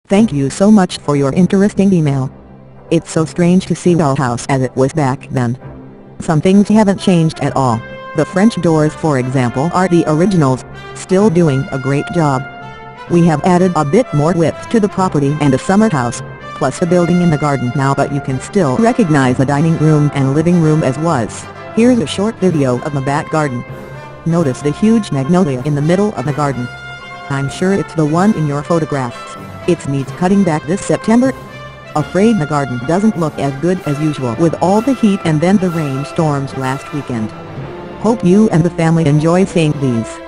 Thank you so much for your interesting email. It's so strange to see our house as it was back then. Some things haven't changed at all. The French doors, for example, are the originals, still doing a great job. We have added a bit more width to the property and a summer house, plus a building in the garden now, but you can still recognize the dining room and living room as was. Here's a short video of the back garden. Notice the huge magnolia in the middle of the garden. I'm sure it's the one in your photographs. It needs cutting back this September. Afraid the garden doesn't look as good as usual with all the heat and then the rainstorms last weekend. Hope you and the family enjoy seeing these.